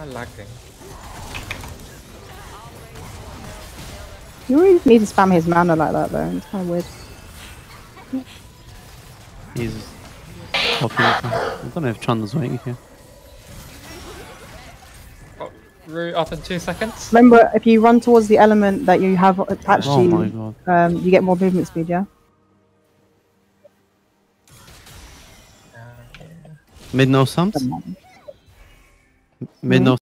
lagging? You really need to spam his mana like that though. It's kind of weird. He's talking. I don't know if Chandra's waiting here. Oh, root up in 2 seconds. Remember, if you run towards the element that you have attached Oh to my you, god. you get more movement speed, yeah? Made no sense? Made no